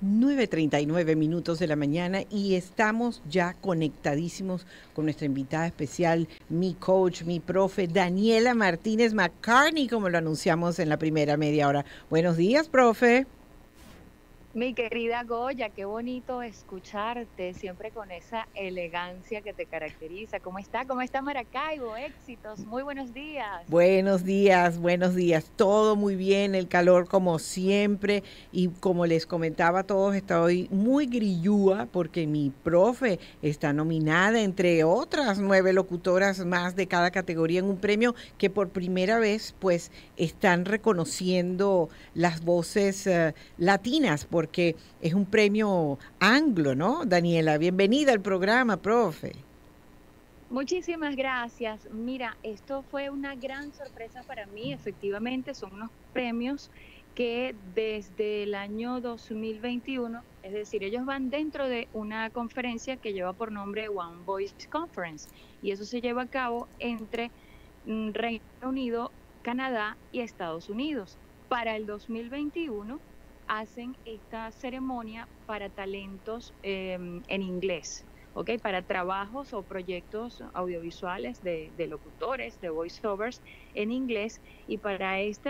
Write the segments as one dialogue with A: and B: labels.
A: 9:39 de la mañana y estamos ya conectadísimos con nuestra invitada especial, mi coach, mi profe, Daniela Martínez McCartney, como lo anunciamos en la primera media hora. Buenos días, profe.
B: Mi querida Goya, qué bonito escucharte, siempre con esa elegancia que te caracteriza. ¿Cómo está? ¿Cómo está Maracaibo? Éxitos, muy buenos días.
A: Buenos días, buenos días. Todo muy bien, el calor como siempre. Y como les comentaba a todos, estoy muy grillúa porque mi profe está nominada, entre otras 9 locutoras más de cada categoría, en un premio que por primera vez pues están reconociendo las voces latinas, porque es un premio anglo, ¿no? Daniela, bienvenida al programa, profe.
B: Muchísimas gracias. Mira, esto fue una gran sorpresa para mí. Efectivamente, son unos premios que desde el año 2021, es decir, ellos van dentro de una conferencia que lleva por nombre One Voice Conference, y eso se lleva a cabo entre Reino Unido, Canadá y Estados Unidos. Para el 2021 hacen esta ceremonia para talentos en inglés. ¿Ok? Para trabajos o proyectos audiovisuales de locutores, de voiceovers en inglés. Y para este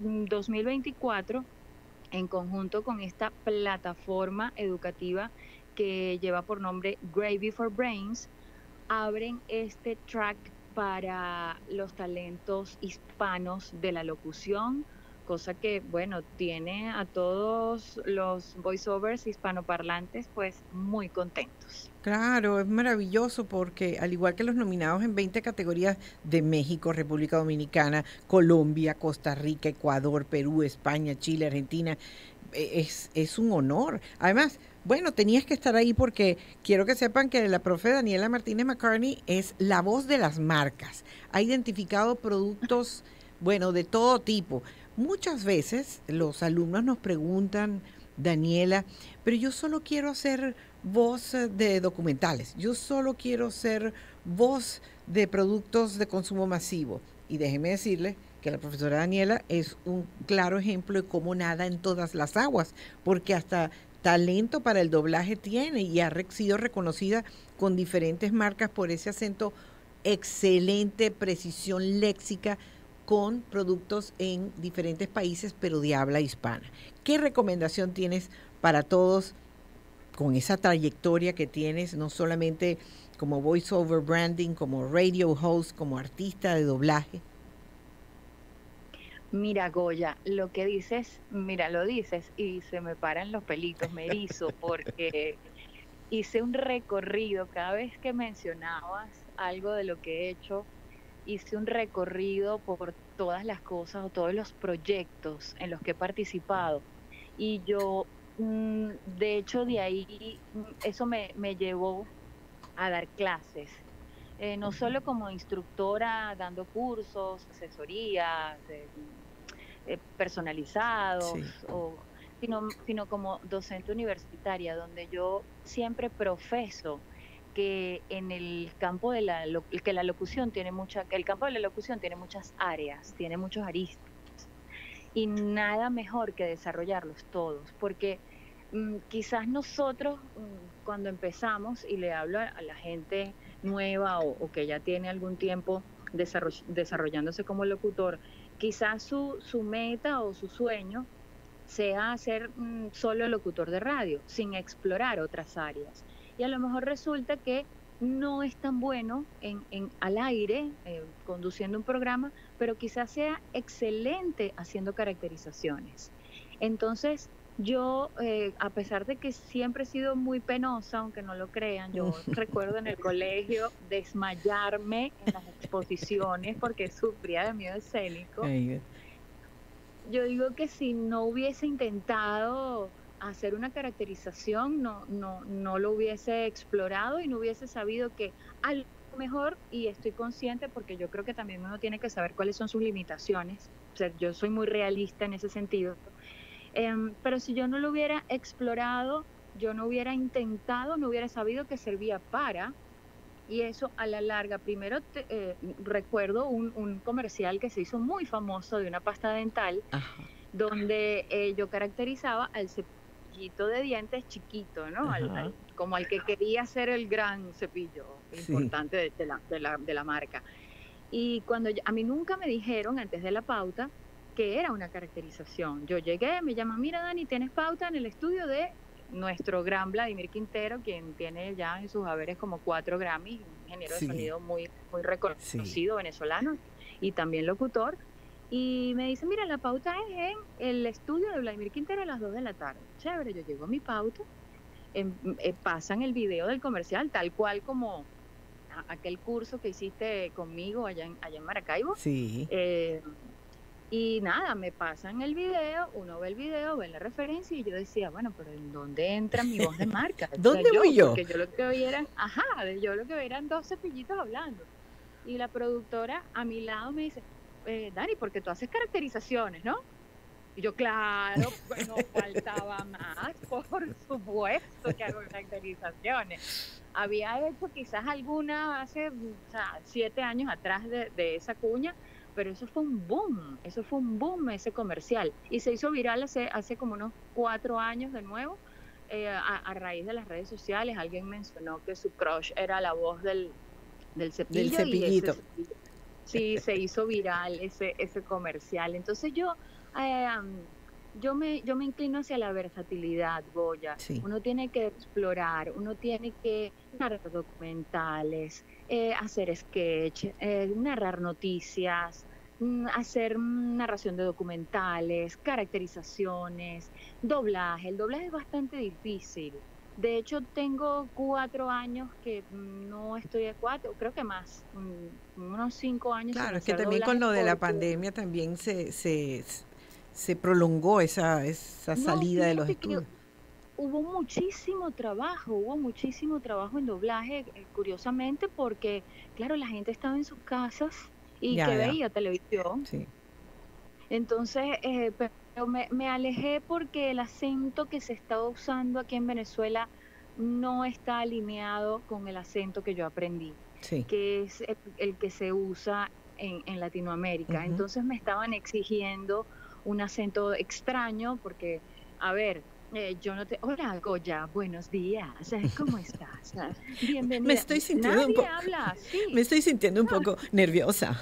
B: 2024, en conjunto con esta plataforma educativa que lleva por nombre Gravy for Brains, abren este track para los talentos hispanos de la locución, cosa que, bueno, tiene a todos los voiceovers hispanoparlantes pues muy contentos.
A: Claro, es maravilloso porque al igual que los nominados en 20 categorías de México, República Dominicana, Colombia, Costa Rica, Ecuador, Perú, España, Chile, Argentina, es un honor. Además, bueno, tenías que estar ahí porque quiero que sepan que la profe Daniela Martínez McCartney es la voz de las marcas. Ha identificado productos, bueno, de todo tipo. Muchas veces los alumnos nos preguntan, Daniela, pero yo solo quiero hacer voz de documentales, yo solo quiero ser voz de productos de consumo masivo. Y déjeme decirle que la profesora Daniela es un claro ejemplo de cómo nada en todas las aguas, porque hasta talento para el doblaje tiene y ha sido reconocida con diferentes marcas por ese acento excelente, precisión léxica con productos en diferentes países, pero de habla hispana. ¿Qué recomendación tienes para todos con esa trayectoria que tienes, no solamente como voiceover branding, como radio host, como artista de doblaje?
B: Mira, Goya, lo que dices, mira, lo dices y se me paran los pelitos, me erizo, porque hice un recorrido, cada vez que mencionabas algo de lo que he hecho, hice un recorrido por todas las cosas o todos los proyectos en los que he participado. Y yo, de hecho, de ahí, eso me llevó a dar clases. No solo como instructora dando cursos, asesorías
A: Sí.
B: personalizados, sino como docente universitaria, donde yo siempre profeso que en el campo de que la locución tiene el campo de la locución tiene muchas áreas, tiene muchos aristas, y nada mejor que desarrollarlos todos, porque quizás nosotros cuando empezamos, y le hablo a la gente nueva o que ya tiene algún tiempo desarrollándose como locutor, quizás su meta o su sueño sea ser solo locutor de radio, sin explorar otras áreas. Y a lo mejor resulta que no es tan bueno al aire, conduciendo un programa, pero quizás sea excelente haciendo caracterizaciones. Entonces, yo, a pesar de que siempre he sido muy penosa, aunque no lo crean, yo recuerdo en el colegio desmayarme en las exposiciones porque sufría de miedo escénico.
A: Ay,
B: Yo digo que si no hubiese intentado hacer una caracterización, no lo hubiese explorado y no hubiese sabido que a lo mejor, y estoy consciente porque yo creo que también uno tiene que saber cuáles son sus limitaciones, o sea, yo soy muy realista en ese sentido, pero si yo no lo hubiera explorado, yo no hubiera intentado, no hubiera sabido que servía para, y eso a la larga, primero recuerdo un comercial que se hizo muy famoso de una pasta dental
A: ajá.
B: donde yo caracterizaba al cepillo cepillito de dientes chiquito, ¿no?
A: Ajá.
B: Como al que quería ser el gran cepillo
A: Sí,
B: importante de la marca. Y cuando a mí nunca me dijeron antes de la pauta que era una caracterización. Yo llegué, me llaman, mira Dani, tienes pauta en el estudio de nuestro gran Vladimir Quintero, quien tiene ya en sus haberes como 4 Grammys, un ingeniero de
A: sí,
B: sonido muy
A: sí.
B: reconocido venezolano y también locutor. Y me dice, mira, la pauta es en el estudio de Vladimir Quintero a las 2 de la tarde. Chévere, yo llego a mi pauta, pasan el video del comercial, tal cual como aquel curso que hiciste conmigo allá en Maracaibo.
A: Sí.
B: eh, y nada, me pasan el video, uno ve el video, ve la referencia y yo decía, bueno, pero ¿en dónde entra mi voz de marca? Decía
A: ¿Dónde voy
B: yo,
A: yo?
B: porque yo lo que veía eran, ajá, yo lo que veía eran dos cepillitos hablando. Y la productora a mi lado me dice, Dani, porque tú haces caracterizaciones, ¿no? Y yo, claro, pues no faltaba más, por supuesto que hago caracterizaciones. Había hecho quizás alguna hace, o sea, 7 años atrás de esa cuña, pero eso fue un boom, eso fue un boom ese comercial. Y se hizo viral hace como unos 4 años de nuevo, a raíz de las redes sociales. Alguien mencionó que su crush era la voz del
A: Del
B: cepillo y ese
A: cepillito.
B: cepillo. Sí, se hizo viral ese comercial. Entonces eh, am, yo me inclino hacia la versatilidad, Goya.
A: Sí.
B: Uno tiene que explorar, uno tiene que narrar documentales, hacer sketch, narrar noticias, hacer narración de documentales, caracterizaciones, doblaje. El doblaje es bastante difícil. De hecho, tengo 4 años que no estoy de cuatro, creo que más, unos 5 años sin
A: Claro, es que
B: hacer
A: también con
B: doblaje
A: lo de la
B: porque
A: pandemia también se prolongó esa
B: no,
A: salida de los
B: fíjate que
A: estudios.
B: hubo muchísimo trabajo en doblaje, curiosamente, porque, claro, la gente estaba en sus casas y
A: Ya,
B: que
A: ya,
B: veía televisión.
A: sí.
B: Entonces, pero me alejé porque el acento que se estaba usando aquí en Venezuela no está alineado con el acento que yo aprendí,
A: Sí.
B: que es el que se usa en Latinoamérica.
A: Ujú.
B: Entonces me estaban exigiendo un acento extraño porque, a ver, yo no te... Hola, Goya, buenos días, ¿cómo estás?
A: Me
B: Bienvenida.
A: estoy sintiendo un
B: Nadie
A: poco,
B: habla
A: me
B: así.
A: estoy sintiendo un poco nerviosa.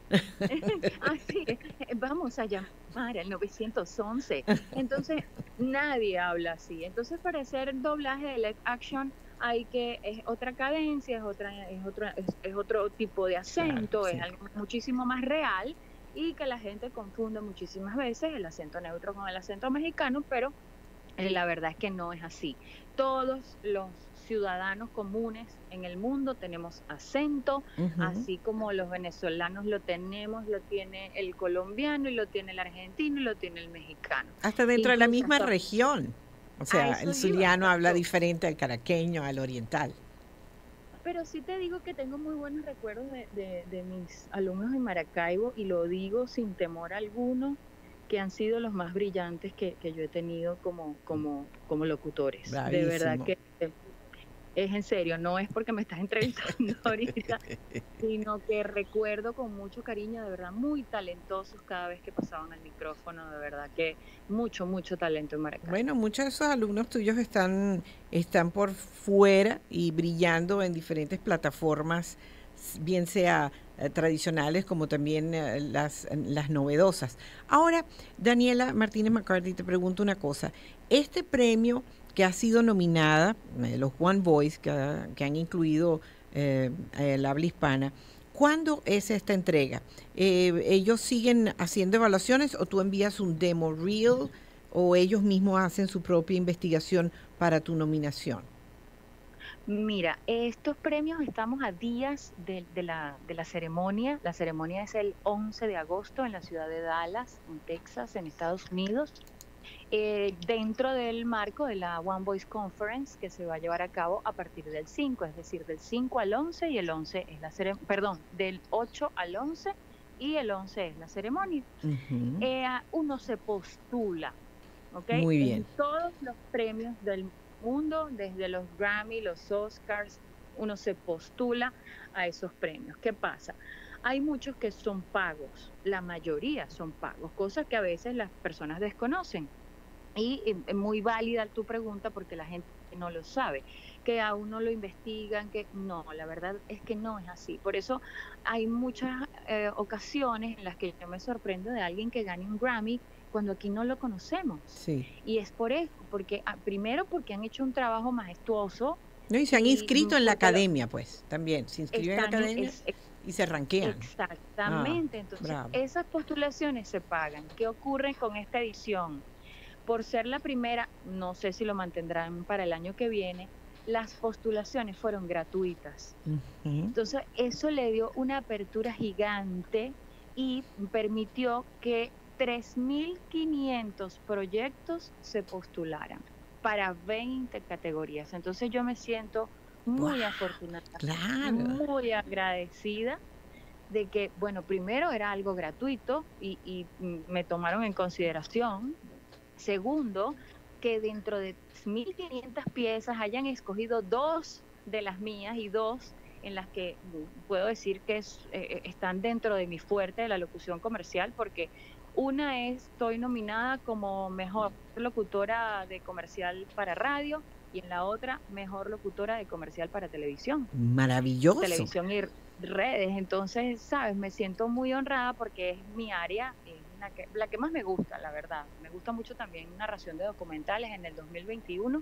B: Así, vamos a llamar al 911. Entonces, nadie habla así. Entonces, para hacer doblaje de live action es otra cadencia, es otro tipo de
A: Claro,
B: acento, es
A: sí.
B: algo muchísimo más real y que la gente confunde muchísimas veces el acento neutro con el acento mexicano, pero la verdad es que no es así. Todos los ciudadanos comunes en el mundo tenemos acento,
A: Ujú.
B: así como los venezolanos lo tenemos, lo tiene el colombiano y lo tiene el argentino y lo tiene el mexicano.
A: Hasta dentro de la
B: Incluso
A: misma
B: hasta
A: región. O
B: a
A: sea,
B: eso
A: el
B: iba,
A: zuliano habla
B: exacto.
A: diferente al caraqueño, al oriental.
B: Pero sí te digo que tengo muy buenos recuerdos de mis alumnos en Maracaibo y lo digo sin temor alguno, que han sido los más brillantes que yo he tenido como locutores. De verdad
A: Bravísimo.
B: que es en serio, no es porque me estás entrevistando ahorita, sino que recuerdo con mucho cariño, de verdad, muy talentosos cada vez que pasaban al micrófono, de verdad que mucho talento en Maracaibo.
A: Bueno, muchos de esos alumnos tuyos están por fuera y brillando en diferentes plataformas, bien sea tradicionales como también las novedosas. Ahora, Daniela Martínez McCarthy, te pregunto una cosa. Este premio que ha sido nominada, los One Voice, que han incluido el habla hispana, ¿cuándo es esta entrega? ¿Ellos siguen haciendo evaluaciones o tú envías un demo reel o ellos mismos hacen su propia investigación para tu nominación?
B: Mira, estos premios estamos a días de la ceremonia. La ceremonia es el 11 de agosto en la ciudad de Dallas, en Texas, en Estados Unidos, dentro del marco de la One Voice Conference que se va a llevar a cabo a partir del 5, es decir, del 5 al 11 y el 11 es la ceremonia, perdón, del 8 al 11 y el 11 es la ceremonia.
A: Ujú.
B: Uno se postula, ¿ok?
A: Muy bien.
B: En todos los premios del mundo, desde los Grammy, los Oscars, uno se postula a esos premios. ¿Qué pasa? Hay muchos que son pagos, la mayoría son pagos, cosas que a veces las personas desconocen. Y muy válida tu pregunta porque la gente no lo sabe, que aún no lo investigan, que no, la verdad es que no es así. Por eso hay muchas ocasiones en las que yo me sorprendo de alguien que gane un Grammy cuando aquí no lo conocemos.
A: Sí.
B: Y es por eso, porque primero porque han hecho un trabajo majestuoso
A: No, y se han
B: y
A: inscrito en la
B: porque
A: academia, pues, también. Se inscriben en la
B: están
A: academia y se ranquean. Ah,
B: exactamente. Entonces,
A: bravo.
B: esas postulaciones se pagan. ¿Qué ocurre con esta edición? Por ser la primera, no sé si lo mantendrán para el año que viene, las postulaciones fueron gratuitas.
A: Ujú.
B: Entonces, eso le dio una apertura gigante y permitió que 3.500 proyectos se postularan para 20 categorías. Entonces, yo me siento muy
A: Guau,
B: afortunada,
A: claro.
B: muy agradecida de que, bueno, primero era algo gratuito y me tomaron en consideración. Segundo, que dentro de 1.500 piezas hayan escogido dos de las mías y dos en las que puedo decir que están dentro de mi fuerte de la locución comercial, porque una estoy nominada como mejor locutora de comercial para radio y en la otra mejor locutora de comercial para
A: Maravilloso.
B: televisión y redes. Entonces, sabes, me siento muy honrada porque es mi área, es la que más me gusta, la verdad. Me gusta mucho también narración de documentales. En el 2021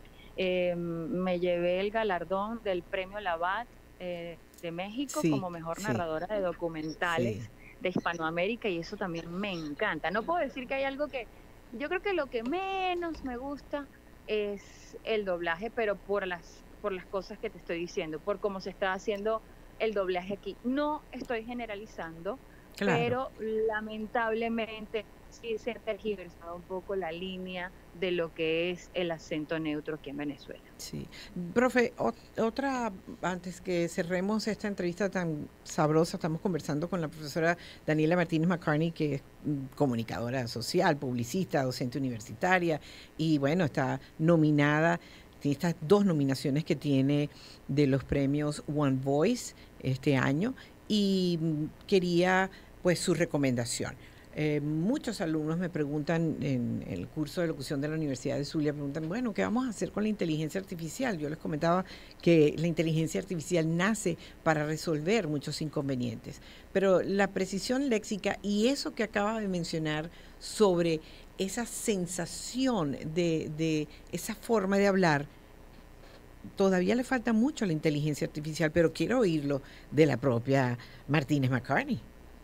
B: me llevé el galardón del Premio Labat de México
A: Sí,
B: como mejor
A: sí,
B: narradora de
A: sí.
B: documentales de Hispanoamérica y eso también me encanta. No puedo decir que hay algo que, yo creo que lo que menos me gusta es el doblaje, pero por las cosas que te estoy diciendo, por cómo se está haciendo el doblaje aquí. No estoy generalizando,
A: Claro.
B: pero lamentablemente sí se ha tergiversado un poco la línea de lo que es el acento neutro aquí en Venezuela.
A: Sí. Profe, otra, antes que cerremos esta entrevista tan sabrosa, estamos conversando con la profesora Daniela Martínez McCartney, que es comunicadora social, publicista, docente universitaria, y bueno, está nominada, tiene estas dos nominaciones que tiene de los premios One Voice este año, y quería pues su recomendación. Muchos alumnos me preguntan en el curso de locución de la Universidad de Zulia, preguntan, bueno, ¿qué vamos a hacer con la inteligencia artificial? Yo les comentaba que la inteligencia artificial nace para resolver muchos inconvenientes, pero la precisión léxica y eso que acaba de mencionar sobre esa sensación de esa forma de hablar, todavía le falta mucho a la inteligencia artificial, pero quiero oírlo de la propia Martínez McCartney.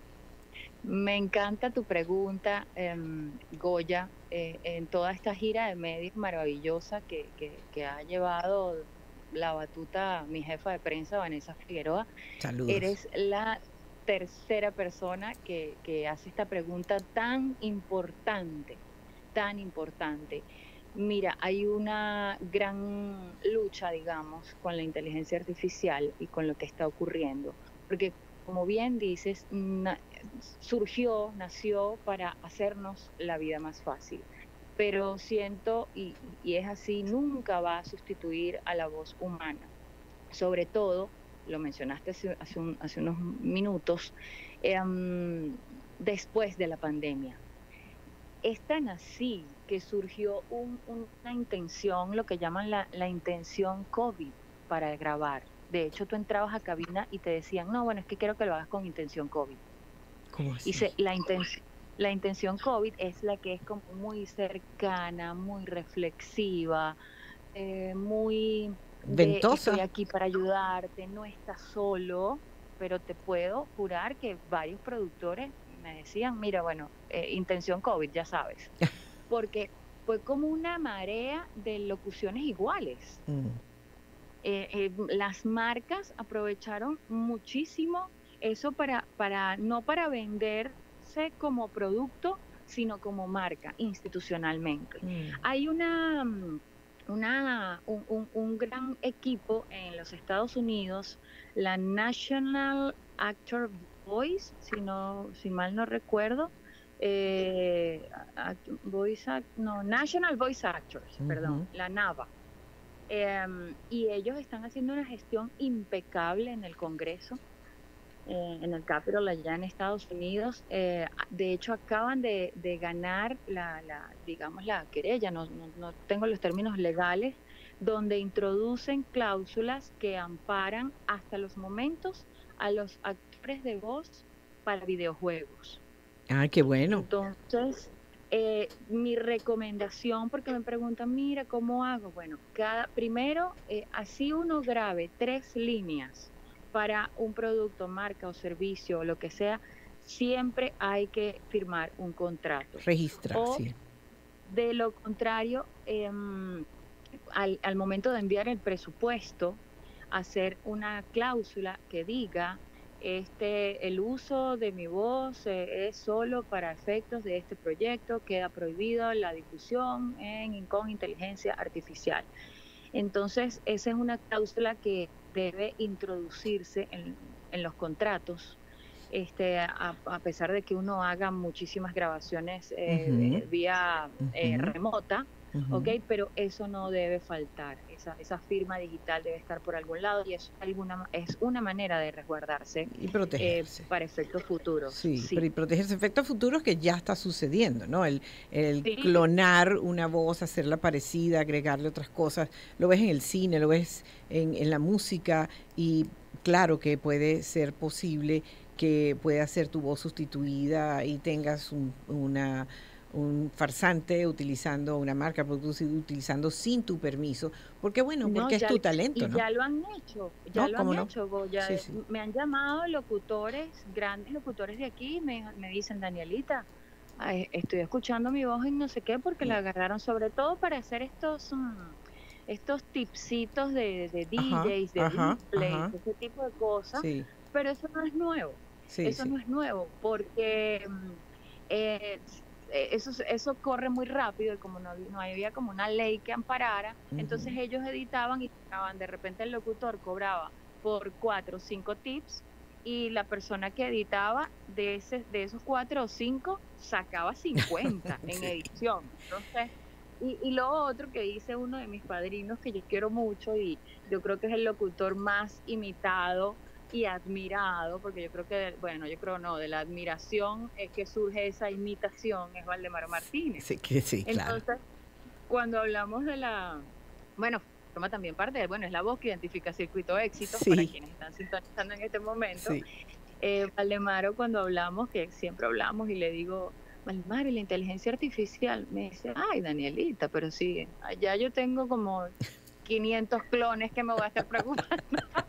B: Me encanta tu pregunta, Goya, en toda esta gira de medios maravillosa que ha llevado la batuta mi jefa de prensa, Vanessa Figueroa.
A: Saludos.
B: Eres la tercera persona que hace esta pregunta tan importante, tan importante. Mira, hay una gran lucha, digamos, con la inteligencia artificial y con lo que está ocurriendo, porque como bien dices, nació para hacernos la vida más fácil, pero siento, y es así, nunca va a sustituir a la voz humana, sobre todo, lo mencionaste hace unos minutos, después de la pandemia. Es tan así que surgió una intención, lo que llaman la intención COVID para grabar. De hecho, tú entrabas a cabina y te decían, no, bueno, es que quiero que lo hagas con intención COVID.
A: ¿Cómo
B: Y
A: así?
B: la intención COVID es la que es como muy cercana, muy reflexiva, muy de estoy
A: Ventosa.
B: aquí para ayudarte, no estás solo, pero te puedo jurar que varios productores me decían, mira, bueno, intención COVID, ya sabes, porque fue como una marea de locuciones iguales.
A: Mm.
B: Las marcas aprovecharon muchísimo eso no para venderse como producto, sino como marca institucionalmente.
A: Mm.
B: Hay un gran equipo en los Estados Unidos, la National Actor Voice, si mal no recuerdo, National Voice Actors,
A: Ujú.
B: perdón, la NAVA. Y ellos están haciendo una gestión impecable en el Congreso. en el Capitol allá en Estados Unidos. De hecho, acaban de ganar digamos, la querella, no tengo los términos legales, donde introducen cláusulas que amparan hasta los momentos a los actores de voz para videojuegos.
A: Ah, qué bueno.
B: Entonces, mi recomendación, porque me preguntan, mira, ¿cómo hago? Bueno, primero, así uno grabe 3 líneas para un producto, marca o servicio o lo que sea, siempre hay que firmar un contrato.
A: Registrar,
B: O
A: sí.
B: de lo contrario, al momento de enviar el presupuesto, hacer una cláusula que diga el uso de mi voz es solo para efectos de este proyecto, queda prohibido la difusión con inteligencia artificial. Entonces, esa es una cláusula que debe introducirse en los contratos, a pesar de que uno haga muchísimas grabaciones vía remota, ¿ok? Pero eso no debe faltar, esa firma digital debe estar por algún lado y es una manera de resguardarse
A: Y protegerse.
B: para efectos futuros.
A: Sí, pero y protegerse efectos futuros que ya está sucediendo, ¿no? El
B: Sí.
A: clonar una voz, hacerla parecida, agregarle otras cosas, lo ves en el cine, lo ves en la música y claro que puede ser posible que pueda ser tu voz sustituida y tengas un farsante utilizando una marca, utilizando sin tu permiso, porque bueno, porque es tu talento, ¿no?
B: Ya lo han hecho,
A: Sí, sí.
B: Me han llamado locutores, grandes locutores de aquí, me dicen, Danielita, estoy escuchando mi voz en no sé qué, porque la agarraron sobre todo para hacer estos tipsitos de DJs, de replays, ese tipo de cosas,
A: sí.
B: pero eso no es nuevo. Eso no es nuevo, porque eso corre muy rápido y como no había como una ley que amparara, entonces ellos editaban y de repente el locutor cobraba por 4 o 5 tips y la persona que editaba de esos 4 o 5 sacaba 50 en edición. Entonces, y lo otro que dice uno de mis padrinos que yo quiero mucho y yo creo que es el locutor más imitado y admirado, porque yo creo no, de la admiración es que surge esa imitación, es Valdemar Martínez.
A: Sí, claro.
B: Entonces, cuando hablamos forma también parte es la voz que identifica Circuito Éxitos, para quienes están sintonizando en este momento. Valdemaro, cuando hablamos, que siempre hablamos y le digo, Valdemar, y la inteligencia artificial, me dice, ay, Danielita, pero sí, allá yo tengo como 500 clones que me voy a estar preocupando.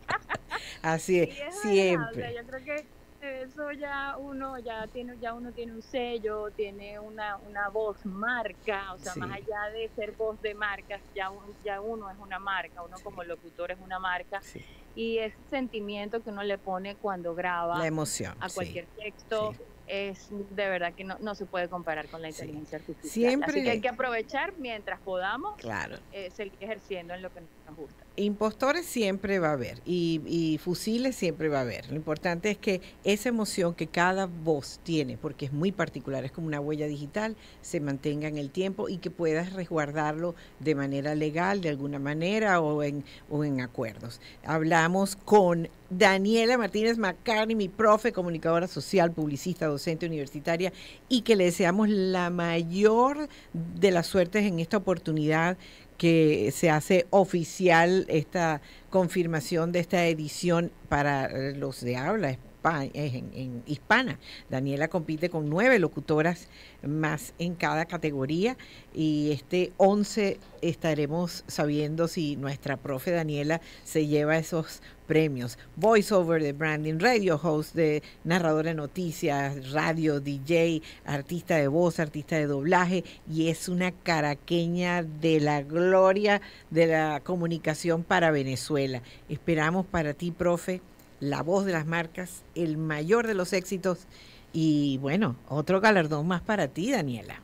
A: Así es, siempre.
B: O sea, yo creo que eso uno tiene un sello, tiene una voz marca, o sea, más allá de ser voz de marcas, ya uno es una marca, uno como locutor es una marca, y ese sentimiento que uno le pone cuando graba
A: la emoción
B: a cualquier texto es de verdad que no se puede comparar con la inteligencia artificial.
A: Siempre
B: así que hay que aprovechar mientras podamos
A: claro.
B: Seguir ejerciendo en lo que nos gusta.
A: Impostores siempre va a haber y fusiles siempre va a haber. Lo importante es que esa emoción que cada voz tiene, porque es muy particular, es como una huella digital, se mantenga en el tiempo y que puedas resguardarlo de manera legal, de alguna manera o en acuerdos. Hablamos con Daniela Martínez McCartney, mi profe, comunicadora social, publicista, docente universitaria, y que le deseamos la mayor de las suertes en esta oportunidad que se hace oficial esta confirmación de esta edición para los de habla en hispana. Daniela compite con 9 locutoras más en cada categoría y este 11 estaremos sabiendo si nuestra profe Daniela se lleva esos premios. Voice over de branding, radio host, de narradora de noticias, radio, DJ, artista de voz, artista de doblaje y es una caraqueña de la gloria de la comunicación para Venezuela. Esperamos para ti, profe, la voz de las marcas, el mayor de los éxitos y bueno, otro galardón más para ti, Daniela.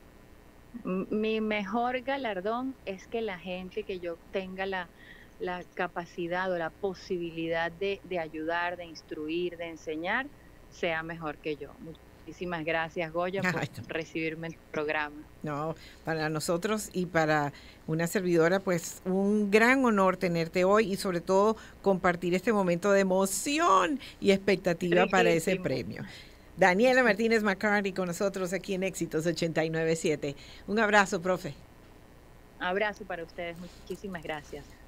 B: Mi mejor galardón es que la gente, que yo tenga la capacidad o la posibilidad de ayudar, de instruir, de enseñar, sea mejor que yo. Muchísimas gracias, Goya, por
A: Ay, no.
B: recibirme en tu programa.
A: No, para nosotros y para una servidora, pues un gran honor tenerte hoy y sobre todo compartir este momento de emoción y expectativa para ese
B: Riquísimo.
A: premio. Daniela Martínez McCarthy con nosotros aquí en Éxitos 89.7. Un abrazo, profe.
B: Abrazo para ustedes, muchísimas gracias.